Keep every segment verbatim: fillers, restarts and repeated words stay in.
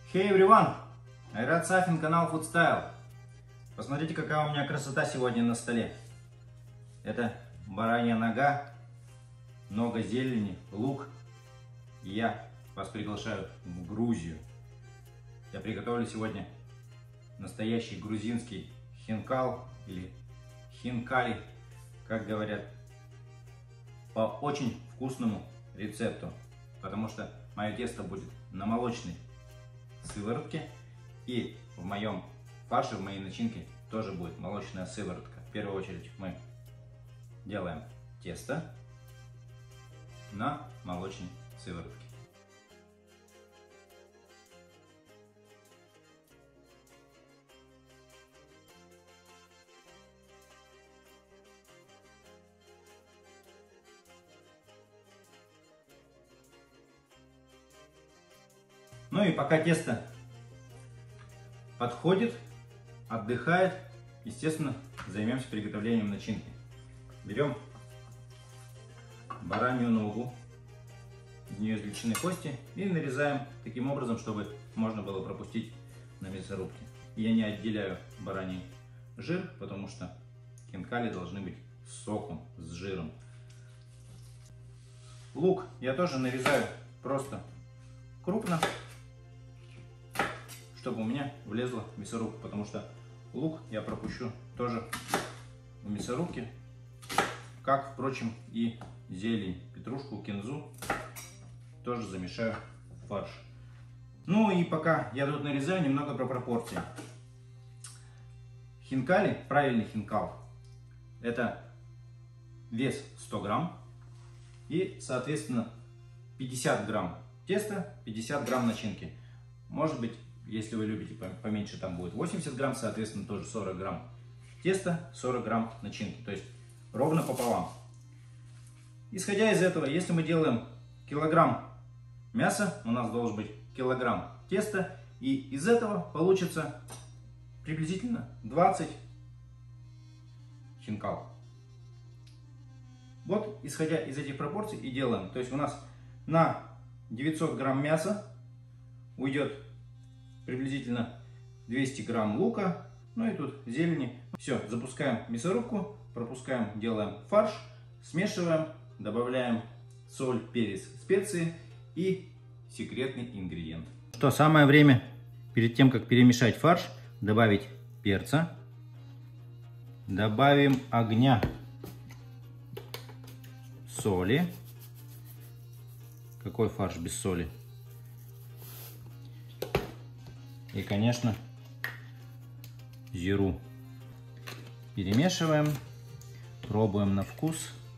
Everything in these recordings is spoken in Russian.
Hey everyone! Айрат Сафин, канал Food Style. Посмотрите, какая у меня красота сегодня на столе. Это баранья нога, много зелени, лук. И я вас приглашаю в Грузию. Я приготовлю сегодня настоящий грузинский хинкал или хинкали, как говорят, по очень вкусному рецепту. Потому что мое тесто будет на молочной сыворотке, и в моем фарше, в моей начинке тоже будет молочная сыворотка. В первую очередь мы делаем тесто на молочной сыворотке. Ну и пока тесто подходит, отдыхает, естественно, займемся приготовлением начинки. Берем баранью ногу, из нее извлечены кости, и нарезаем таким образом, чтобы можно было пропустить на мясорубке. Я не отделяю бараний жир, потому что хинкали должны быть с соком, с жиром. Лук я тоже нарезаю просто крупно, чтобы у меня влезло в мясорубку, потому что лук я пропущу тоже в мясорубке, как, впрочем, и зелень, петрушку, кинзу тоже замешаю в фарш. Ну и пока я тут нарезаю, немного про пропорции. Хинкали, правильный хинкал, это вес сто грамм и, соответственно, пятьдесят грамм теста, пятьдесят грамм начинки. Может быть, если вы любите поменьше, там будет восемьдесят грамм, соответственно, тоже сорок грамм теста, сорок грамм начинки. То есть ровно пополам. Исходя из этого, если мы делаем килограмм мяса, у нас должен быть килограмм теста. И из этого получится приблизительно двадцать хинкал. Вот, исходя из этих пропорций, и делаем. То есть у нас на девятьсот грамм мяса уйдет приблизительно двести грамм лука, ну и тут зелени. Все, запускаем мясорубку, пропускаем, делаем фарш, смешиваем, добавляем соль, перец, специи и секретный ингредиент. Что, самое время, перед тем как перемешать фарш, добавить перца, добавим огня, соли. Какой фарш без соли? И, конечно, зиру. Перемешиваем, пробуем на вкус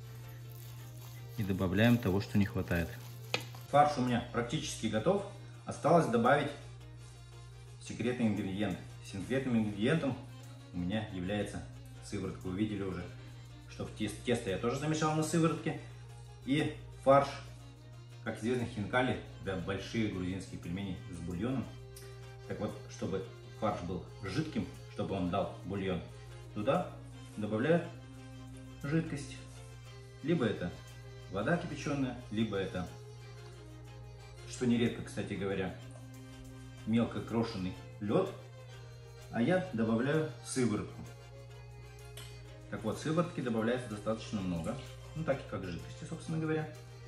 и добавляем того, что не хватает. Фарш у меня практически готов. Осталось добавить секретный ингредиент. Секретным ингредиентом у меня является сыворотка. Вы видели уже, что в тесто, тесто я тоже замешал на сыворотке. И фарш, как известно, хинкали, да, большие грузинские пельмени с бульоном. Так вот, чтобы фарш был жидким, чтобы он дал бульон, туда добавляют жидкость. Либо это вода кипяченая, либо это, что нередко, кстати говоря, мелко крошенный лед. А я добавляю сыворотку. Так вот, сыворотки добавляется достаточно много, ну так и как жидкости, собственно говоря.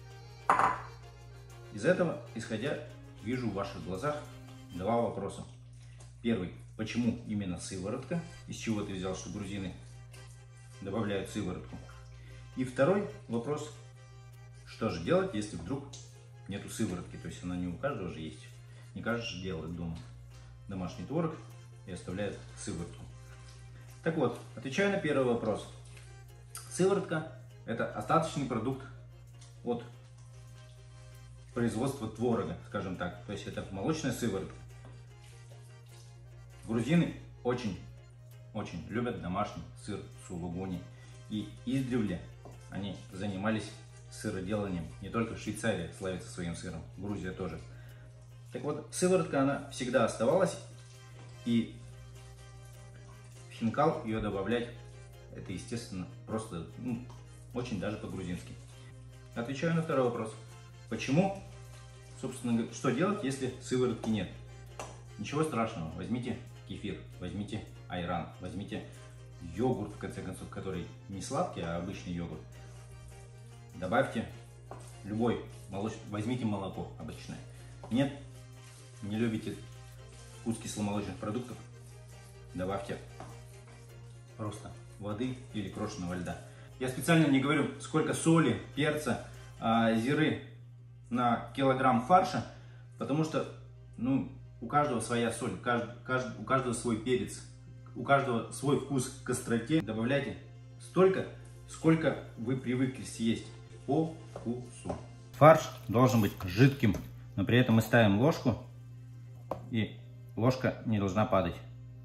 Из этого, исходя, вижу в ваших глазах два вопроса. Первый. Почему именно сыворотка? Из чего ты взял, что грузины добавляют сыворотку? И второй вопрос. Что же делать, если вдруг нету сыворотки? То есть она не у каждого же есть. Не каждый же делает дома домашний творог и оставляет сыворотку. Так вот, отвечаю на первый вопрос. Сыворотка – это остаточный продукт от производства творога, скажем так. То есть это молочная сыворотка. Грузины очень-очень любят домашний сыр сулугуни. И издревле они занимались сыроделанием. Не только в Швейцарии славится своим сыром, Грузия тоже. Так вот, сыворотка, она всегда оставалась. И в хинкал ее добавлять, это, естественно, просто, ну, очень даже по-грузински. Отвечаю на второй вопрос. Почему, собственно, что делать, если сыворотки нет? Ничего страшного, возьмите кефир, возьмите айран, возьмите йогурт, в конце концов, который не сладкий, а обычный йогурт. Добавьте любой молочный, возьмите молоко обычное. Нет, не любите вкус кисломолочных продуктов, добавьте просто воды или крошеного льда. Я специально не говорю, сколько соли, перца, зиры на килограмм фарша, потому что, ну, у каждого своя соль, у каждого, у каждого свой перец, у каждого свой вкус к остроте. Добавляйте столько, сколько вы привыкли съесть по вкусу. Фарш должен быть жидким, но при этом мы ставим ложку, и ложка не должна падать.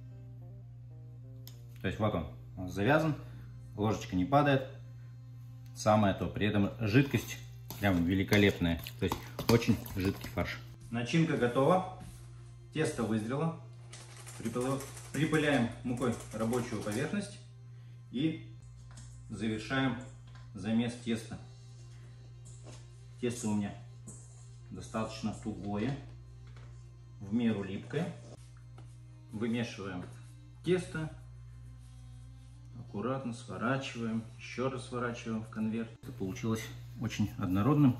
То есть вот он, он завязан, ложечка не падает. Самое то, при этом жидкость прям великолепная, то есть очень жидкий фарш. Начинка готова. Тесто вызрело, припыляем мукой рабочую поверхность и завершаем замес теста. Тесто у меня достаточно тугое, в меру липкое. Вымешиваем тесто, аккуратно сворачиваем, еще раз сворачиваем в конверт. Это получилось очень однородным,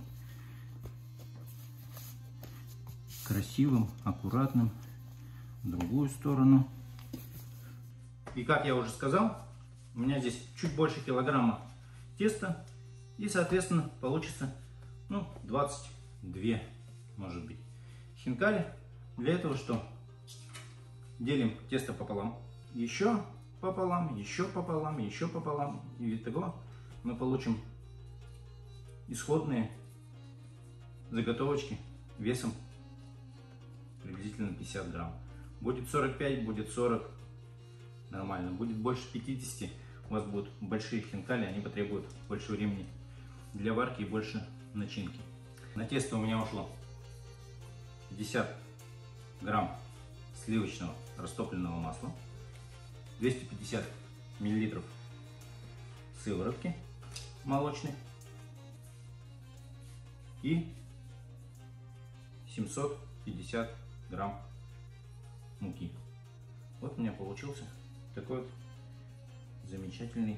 красивым, аккуратным. В другую сторону. И как я уже сказал, у меня здесь чуть больше килограмма теста, и соответственно получится, ну, двадцать две, может быть, хинкали. Для этого что? Делим тесто пополам, еще пополам, еще пополам, еще пополам, и итого мы получим исходные заготовочки весом приблизительно пятьдесят грамм. Будет сорок пять, будет сорок, нормально. Будет больше пятидесяти, у вас будут большие хинкали, они потребуют больше времени для варки и больше начинки. На тесто у меня ушло пятьдесят грамм сливочного растопленного масла, двести пятьдесят миллилитров сыворотки молочной и семьсот пятьдесят грамм муки. Вот у меня получился такой вот замечательный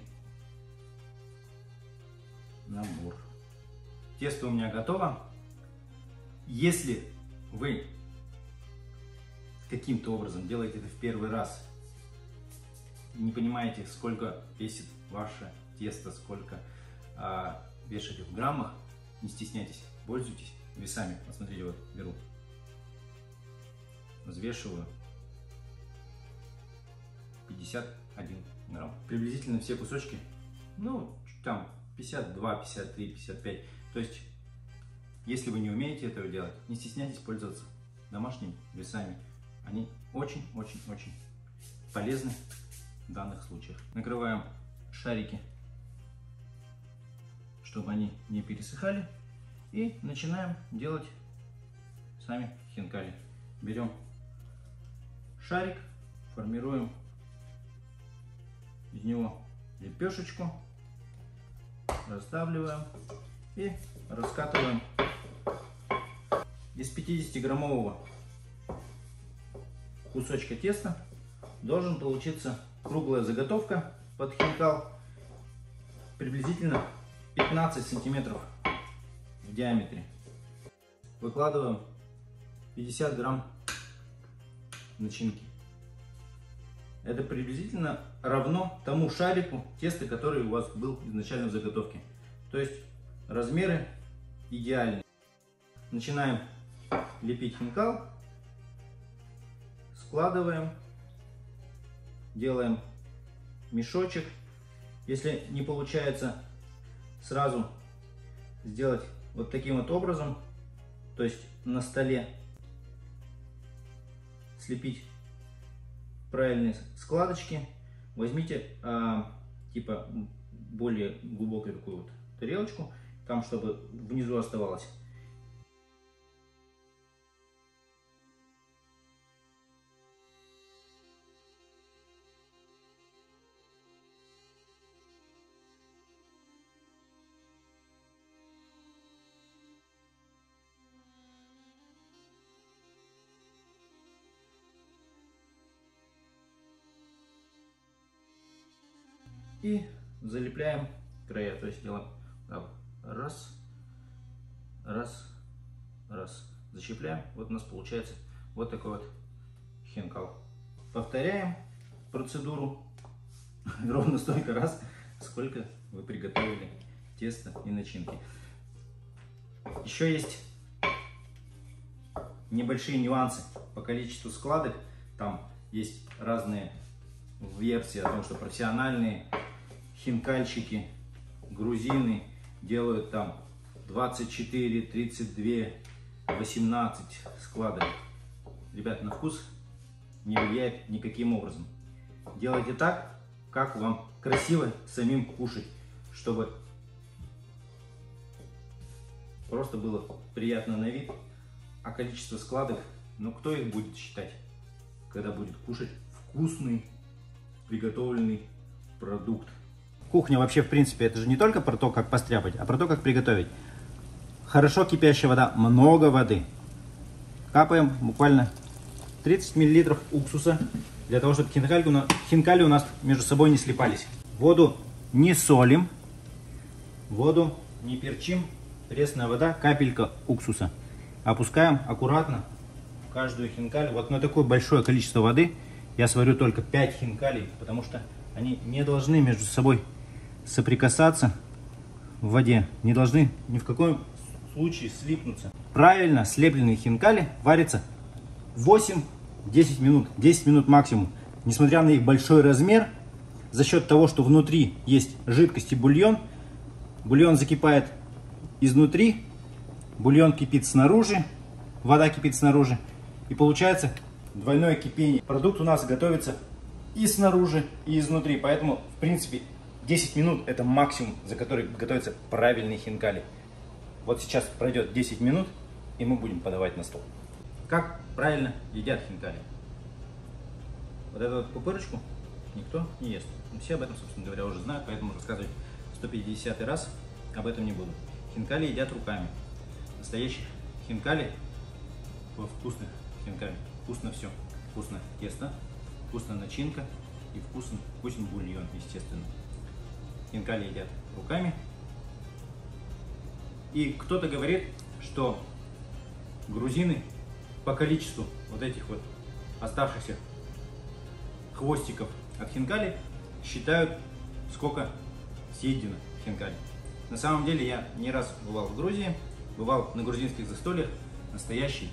набор. Тесто у меня готово. Если вы каким-то образом делаете это в первый раз, не понимаете, сколько весит ваше тесто, сколько а, вешаете в граммах, не стесняйтесь, пользуйтесь весами. Посмотрите, вот беру, взвешиваю пятьдесят один грамм. Приблизительно все кусочки, ну, там пятьдесят два, пятьдесят три, пятьдесят пять. То есть, если вы не умеете этого делать, не стесняйтесь пользоваться домашними весами. Они очень-очень-очень полезны в данных случаях. Накрываем шарики, чтобы они не пересыхали. И начинаем делать сами хинкали. Берем шарик, формируем из него лепешечку, раздавливаем и раскатываем. Из пятидесятиграммового кусочка теста должен получиться круглая заготовка под хинкал, приблизительно пятнадцать сантиметров в диаметре. Выкладываем пятьдесят грамм начинки. Это приблизительно равно тому шарику теста, который у вас был изначально в заготовке. То есть размеры идеальны. Начинаем лепить хинкал, складываем, делаем мешочек. Если не получается сразу сделать вот таким вот образом, то есть на столе слепить правильные складочки, возьмите а, типа более глубокую такую вот тарелочку, там чтобы внизу оставалось. И залепляем края. То есть делаем так. Раз, раз, раз. Защипляем. Вот у нас получается вот такой вот хинкал. Повторяем процедуру ровно столько раз, сколько вы приготовили тесто и начинки. Еще есть небольшие нюансы по количеству складок. Там есть разные версии о том, что профессиональные хинкальщики, грузины делают там двадцать четыре, тридцать два, восемнадцать складок. Ребят, на вкус не влияет никаким образом. Делайте так, как вам красиво самим кушать, чтобы просто было приятно на вид. А количество складок, ну кто их будет считать, когда будет кушать вкусный приготовленный продукт. Кухня вообще, в принципе, это же не только про то, как постряпать, а про то, как приготовить. Хорошо кипящая вода, много воды. Капаем буквально тридцать миллилитров уксуса, для того, чтобы хинкали у нас, хинкали у нас между собой не слипались. Воду не солим, воду не перчим, пресная вода, капелька уксуса. Опускаем аккуратно в каждую хинкаль. Вот на такое большое количество воды я сварю только пять хинкалей, потому что они не должны между собой соприкасаться в воде, не должны ни в каком случае слипнуться. Правильно слепленные хинкали варятся восемь-десять минут, десять минут максимум. Несмотря на их большой размер, за счет того, что внутри есть жидкость и бульон, бульон закипает изнутри, бульон кипит снаружи, вода кипит снаружи, и получается двойное кипение. Продукт у нас готовится и снаружи, и изнутри, поэтому, в принципе, десять минут это максимум, за который готовятся правильные хинкали. Вот сейчас пройдет десять минут, и мы будем подавать на стол. Как правильно едят хинкали? Вот эту вот пупырочку никто не ест. Все об этом, собственно говоря, уже знают, поэтому рассказывать сто пятидесятый раз об этом не буду. Хинкали едят руками. Настоящих хинкали, вкусных хинкали, вкусно все. Вкусно тесто, вкусная начинка и вкусный, вкусный бульон, естественно. Хинкали едят руками. И кто-то говорит, что грузины по количеству вот этих вот оставшихся хвостиков от хинкали считают, сколько съедено хинкали. На самом деле я не раз бывал в Грузии, бывал на грузинских застольях. Настоящий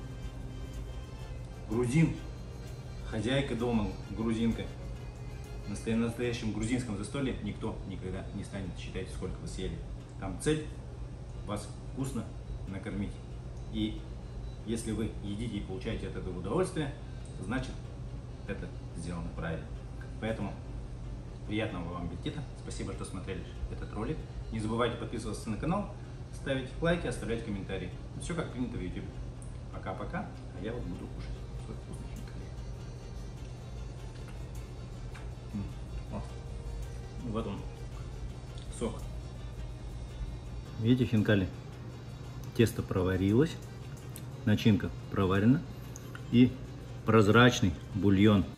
грузин, хозяйка дома, грузинка. На настоящем грузинском застолье никто никогда не станет считать, сколько вы съели. Там цель вас вкусно накормить. И если вы едите и получаете от этого удовольствие, значит это сделано правильно. Поэтому приятного вам аппетита. Спасибо, что смотрели этот ролик. Не забывайте подписываться на канал, ставить лайки, оставлять комментарии. Все как принято в YouTube. Пока-пока. А я вот буду кушать свой вкусный хинкали. Вот он, сок. Видите, хинкали? Тесто проварилось, начинка проварена и прозрачный бульон